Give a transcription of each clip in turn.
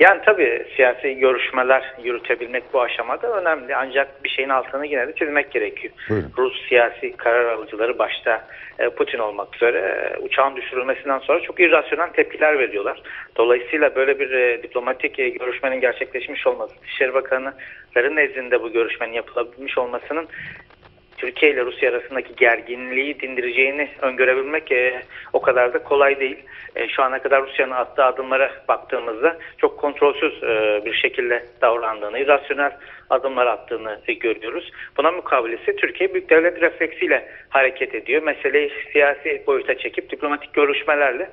Yani tabii siyasi görüşmeler yürütebilmek bu aşamada önemli. Ancak bir şeyin altını yine de çizmek gerekiyor. Buyurun. Rus siyasi karar alıcıları başta Putin olmak üzere uçağın düşürülmesinden sonra çok irrasyonel tepkiler veriyorlar. Dolayısıyla böyle bir diplomatik görüşmenin gerçekleşmiş olması, Dışişleri Bakanı'ların nezdinde bu görüşmenin yapılabilmiş olmasının Türkiye ile Rusya arasındaki gerginliği dindireceğini öngörebilmek o kadar da kolay değil. Şu ana kadar Rusya'nın attığı adımlara baktığımızda çok kontrolsüz bir şekilde davrandığını, irrasyonel adımlar attığını görüyoruz. Buna mukabilesi Türkiye büyük devlet refleksiyle hareket ediyor. Meseleyi siyasi boyuta çekip diplomatik görüşmelerle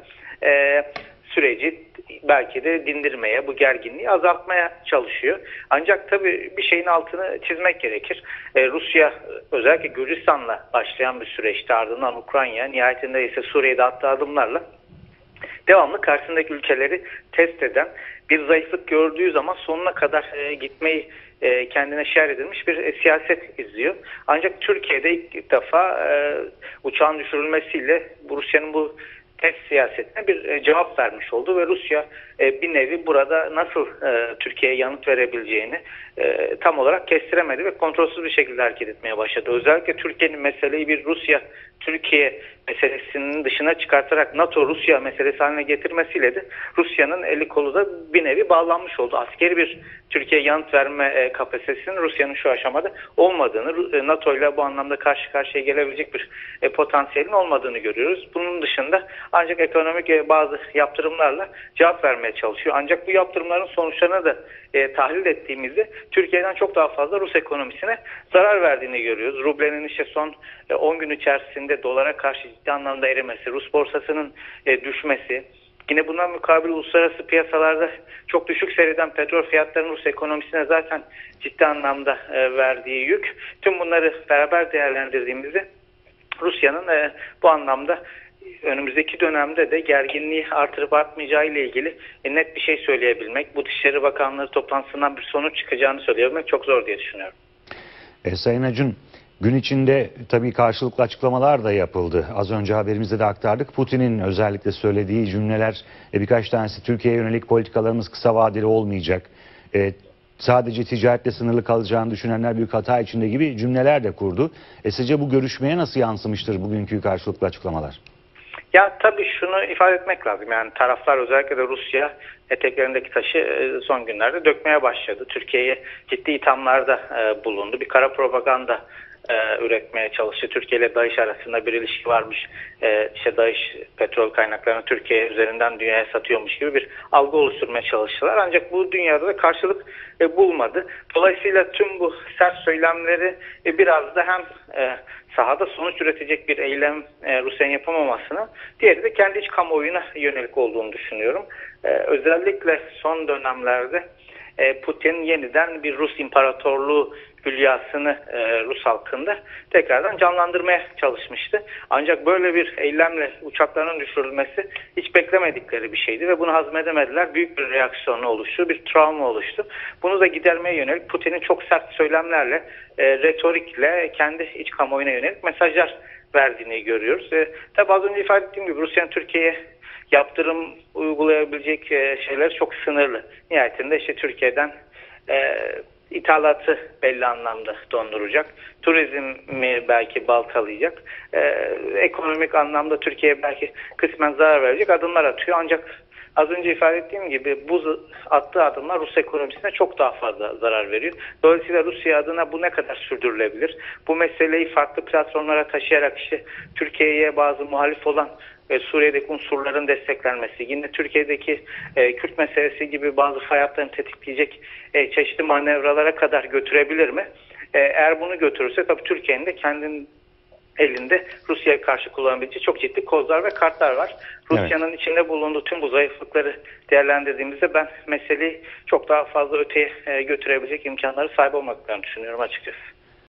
süreci belki de dindirmeye, bu gerginliği azaltmaya çalışıyor. Ancak tabii bir şeyin altını çizmek gerekir. Rusya özellikle Gürcistan'la başlayan bir süreçte, ardından Ukrayna, nihayetinde ise Suriye'de attığı adımlarla devamlı karşısındaki ülkeleri test eden, bir zayıflık gördüğü zaman sonuna kadar gitmeyi kendine şer edilmiş bir siyaset izliyor. Ancak Türkiye'de ilk defa uçağın düşürülmesiyle Rusya'nın bu test siyasetine bir cevap vermiş oldu ve Rusya bir nevi burada nasıl Türkiye'ye yanıt verebileceğini tam olarak kestiremedi ve kontrolsüz bir şekilde hareket etmeye başladı. Özellikle Türkiye'nin meseleyi bir Rusya-Türkiye meselesinin dışına çıkartarak NATO-Rusya meselesi haline getirmesiyle de Rusya'nın eli kolu da bir nevi bağlanmış oldu. Askeri bir Türkiye yanıt verme kapasitesinin Rusya'nın şu aşamada olmadığını, NATO ile bu anlamda karşı karşıya gelebilecek bir potansiyelin olmadığını görüyoruz. Bunun dışında ancak ekonomik bazı yaptırımlarla cevap vermeye çalışıyor. Ancak bu yaptırımların sonuçlarını da tahlil ettiğimizde Türkiye'den çok daha fazla Rus ekonomisine zarar verdiğini görüyoruz. Rublenin işte son 10 gün içerisinde dolara karşı ciddi anlamda erimesi, Rus borsasının düşmesi, yine buna mukabil uluslararası piyasalarda çok düşük seyreden petrol fiyatlarının Rus ekonomisine zaten ciddi anlamda verdiği yük. Tüm bunları beraber değerlendirdiğimizde Rusya'nın bu anlamda önümüzdeki dönemde de gerginliği artırıp artmayacağı ile ilgili net bir şey söyleyebilmek, bu Dışişleri Bakanları toplantısından bir sonuç çıkacağını söyleyebilmek çok zor diye düşünüyorum. Sayın Acun, gün içinde tabii karşılıklı açıklamalar da yapıldı. Az önce haberimizde de aktardık. Putin'in özellikle söylediği cümleler, birkaç tanesi Türkiye'ye yönelik politikalarımız kısa vadeli olmayacak, sadece ticaretle sınırlı kalacağını düşünenler büyük hata içinde gibi cümleler de kurdu. Sizce bu görüşmeye nasıl yansımıştır bugünkü karşılıklı açıklamalar? Ya tabii şunu ifade etmek lazım. Yani taraflar, özellikle de Rusya, eteklerindeki taşı son günlerde dökmeye başladı. Türkiye'ye ciddi ithamlarda bulundu. Bir kara propaganda üretmeye çalıştı. Türkiye ile DAEŞ arasında bir ilişki varmış. İşte DAEŞ petrol kaynaklarını Türkiye üzerinden dünyaya satıyormuş gibi bir algı oluşturmaya çalıştılar. Ancak bu dünyada da karşılık bulmadı. Dolayısıyla tüm bu sert söylemleri biraz da hem sahada sonuç üretecek bir eylem Rusya'nın yapamamasına, diğeri de kendi iç kamuoyuna yönelik olduğunu düşünüyorum. Özellikle son dönemlerde Putin yeniden bir Rus imparatorluğu hülyasını Rus halkında tekrardan canlandırmaya çalışmıştı. Ancak böyle bir eylemle uçakların düşürülmesi hiç beklemedikleri bir şeydi ve bunu hazmedemediler. Büyük bir reaksiyon oluştu, bir travma oluştu. Bunu da gidermeye yönelik Putin'in çok sert söylemlerle, retorikle kendi iç kamuoyuna yönelik mesajlar verdiğini görüyoruz. Tabii az önce ifade ettiğim gibi Rusya'nın Türkiye'ye yaptırım uygulayabilecek şeyler çok sınırlı. Nihayetinde işte Türkiye'den ithalatı belli anlamda donduracak. Turizmi belki baltalayacak. Ekonomik anlamda Türkiye'ye belki kısmen zarar verecek adımlar atıyor. Ancak az önce ifade ettiğim gibi bu attığı adımlar Rus ekonomisine çok daha fazla zarar veriyor. Dolayısıyla Rusya adına bu ne kadar sürdürülebilir? Bu meseleyi farklı platformlara taşıyarak işte Türkiye'ye bazı muhalif olan Suriye'deki unsurların desteklenmesi, yine Türkiye'deki Kürt meselesi gibi bazı fay hatlarını tetikleyecek çeşitli manevralara kadar götürebilir mi? Eğer bunu götürürse tabii Türkiye'nin de kendinin elinde Rusya'ya karşı kullanabileceği çok ciddi kozlar ve kartlar var. Rusya'nın içinde bulunduğu tüm bu zayıflıkları değerlendirdiğimizde ben meseleyi çok daha fazla öteye götürebilecek imkanları sahip olmaklarını düşünüyorum açıkçası.